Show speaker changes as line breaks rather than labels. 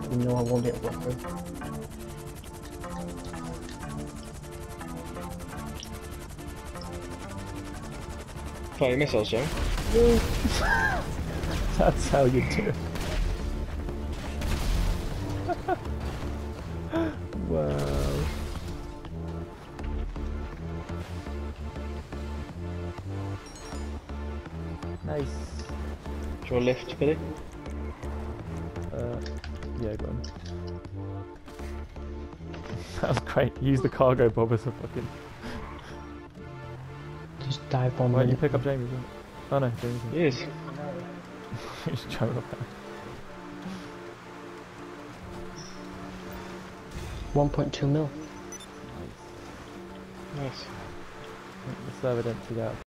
You know I won't get blocked.
Fire missiles, Joe.
That's how you do it. Wow. Nice.
Do you want a lift, Billy?
Yeah, go on. That was great. Use the cargo bob as a fucking...
Just dive bomb.
Why don't you pick up Jamie's? Oh no, Jamie's.
He is.
Just jump up there.
1.2 mil.
Nice.
The server emptied out.